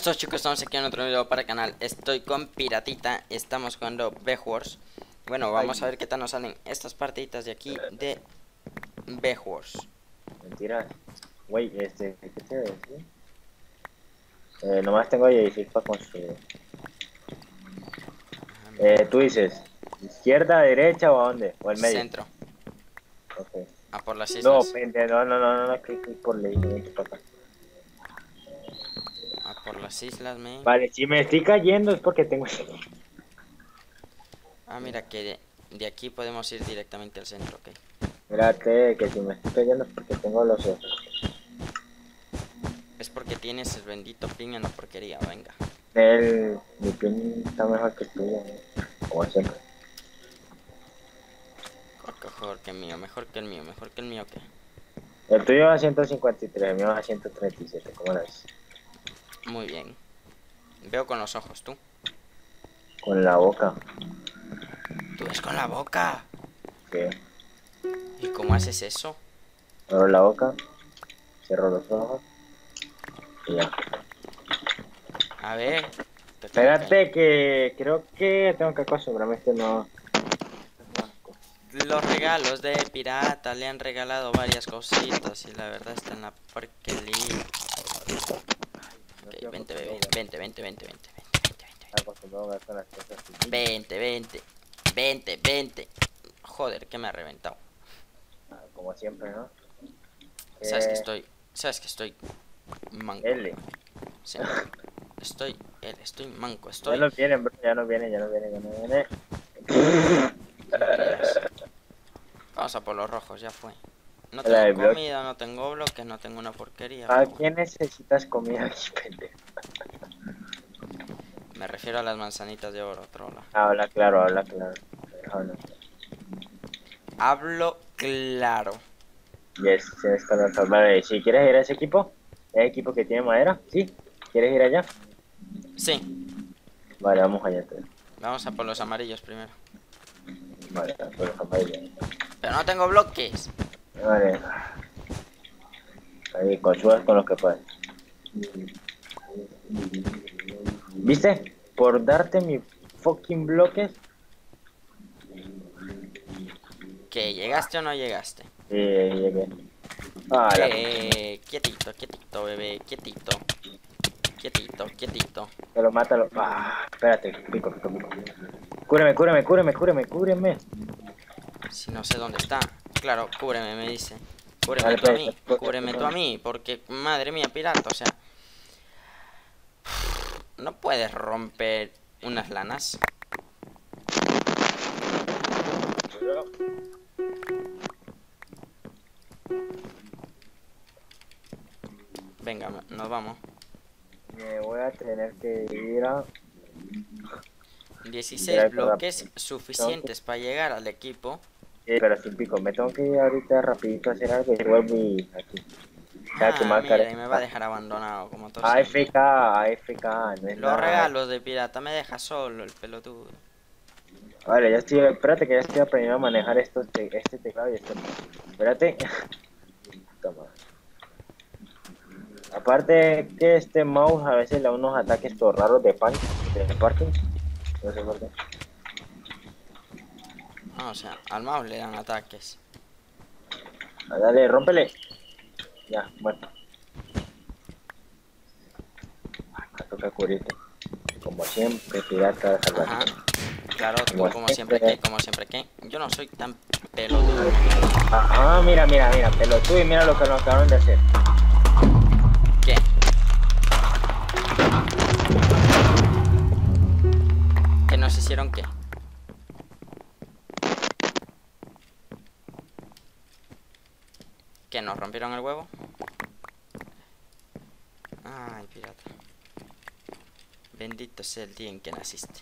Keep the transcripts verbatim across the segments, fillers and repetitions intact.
todos, chicos, estamos aquí en otro video para el canal. Estoy con Piratita, estamos jugando Bed-Wars. Bueno, vamos a ver qué tal nos salen estas partiditas de aquí de Bed-Wars. Mentira. Güey, este, ¿qué te voy a decir? Eh, nomás tengo dieciséis para construir. Eh, tú dices, ¿izquierda, derecha o a dónde? ¿O al medio? Centro, Ok. a por las No, islas. pende, no, no, no, no, no, clic, clic por ley, no, para acá. A por las islas, man. Vale, si me estoy cayendo es porque tengo... Ah, mira que de, de aquí podemos ir directamente al centro, ok. Mírate, que si me estoy cayendo es porque tengo los ojos. Es porque tienes el bendito ping en la porquería, venga. El... Mi pin está mejor que el tuyo, ¿no? Como siempre. Mejor que el mío, mejor que el mío, mejor que el mío, ¿qué? El tuyo va a ciento cincuenta y tres, el mío va a ciento treinta y siete, ¿cómo lo ves? Muy bien. Veo con los ojos, ¿tú? Con la boca. ¿Tú ves con la boca? ¿Qué? ¿Y cómo haces eso? Abro la boca, cierro los ojos y ya. A ver. te Espérate que creo que tengo que acostumbrarme a este no. Los regalos de Pirata le han regalado varias cositas y la verdad está en la porquería. Ok, vente, bebé, vente, vente, vente, vente, vente, vente, Acostumbrado a ver con las cosas así. vente, vente, vente, vente. Joder, que me ha reventado. Ah, como siempre, ¿no? Sabes que Eh, estoy, sabes que estoy manco. L. Sí, estoy, él, estoy manco, Ya estoy. no vienen, bro, ya no viene, ya no viene, ya no viene. Dios. Vamos a por los rojos, ya fue. No La de tengo bloque. comida, no tengo bloques, no tengo una porquería. ¿A Pero bueno. quién necesitas comida aquí, pendejo? Me refiero a las manzanitas de oro, trola. Habla claro, habla claro. Habla. Hablo claro. Yes, tienes que hablar. Vale, si quieres ir a ese equipo, ¿es equipo que tiene madera? ¿Sí? ¿Quieres ir allá? Sí, Vale, vamos allá entonces. vamos a por los amarillos primero. Vale, pues amarillo. Pero no tengo bloques. Vale. Ahí, consumas con los que puedas. ¿Viste? Por darte mi fucking bloques. ¿Qué? ¿Llegaste o no llegaste? Sí, llegué. Ah, la Eh, quietito, quietito, bebé, quietito. Quietito, quietito. Pero mátalo. Ah, espérate, pico, pico, pico. Cúreme, cúreme, cúreme, cúreme, cúreme. Si no sé dónde está. Claro, cúbreme, me dice. Cúbreme Vale, tú a pues, mí. pues, Cúbreme pues, tú a mí. Porque, madre mía, pirata, o sea. No puedes romper unas lanas. Venga, nos vamos. Me voy a tener que ir a... dieciséis bloques suficientes para llegar al equipo. Sí, pero sin pico. Me tengo que ir ahorita rapidito a hacer algo y vuelvo y aquí. Ah, mira, y me va a dejar abandonado como todo A siempre. F K, A F K, no es Los nada. regalos de pirata me deja solo el pelotudo. Vale, ya estoy, espérate que ya estoy aprendiendo a manejar estos te, este teclado y este. Espérate. Toma. Aparte que este mouse a veces le da unos ataques todos raros de pan, de parking. No sé por qué. Ah, o sea, al mouse le dan ataques. Ah, dale, rómpele. Ya, muerto. Me toca cubrirte. Como siempre, pirata salvaje. Ajá. Claro, tú Como como siempre. siempre que, como siempre que. Yo no soy tan pelotudo. Ajá, mira, mira, mira, pelotudo y mira lo que nos acabaron de hacer. ¿Qué? ¿Que nos hicieron qué? ¿Que nos rompieron el huevo? Ay, pirata. Bendito sea el día en que naciste.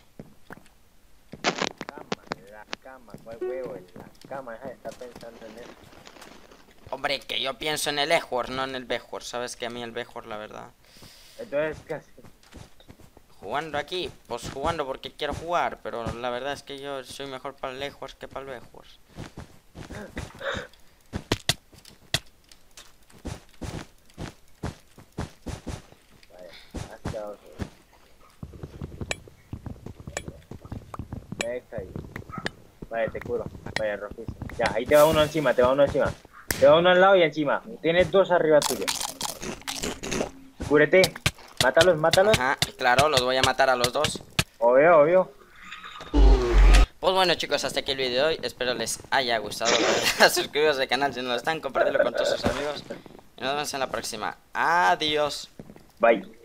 Cama, en la cama, ¿cuál huevo? En la cama, deja de estar pensando en eso. Hombre, que yo pienso en el Bed-Wars, no en el Bed-Wars. Sabes que a mí el Bed-Wars, la verdad. Entonces, ¿qué haces? Jugando aquí, pues jugando porque quiero jugar, pero la verdad es que yo soy mejor para el Bed-Wars que para el Bed-Wars. Vaya, has quedado solo. Me he caído. Vale, te curo. Vale, rojísimo. Ya, ahí te va uno encima, te va uno encima. Te va uno al lado y encima. Tienes dos arriba tuyo. Cúrete. Mátalos, mátalos. Ajá, claro, los voy a matar a los dos. Obvio, obvio. Pues bueno chicos, hasta aquí el vídeo de hoy. Espero les haya gustado. La verdad. Suscribiros al canal si no lo están, compartirlo con todos sus amigos. Y nos vemos en la próxima. Adiós. Bye.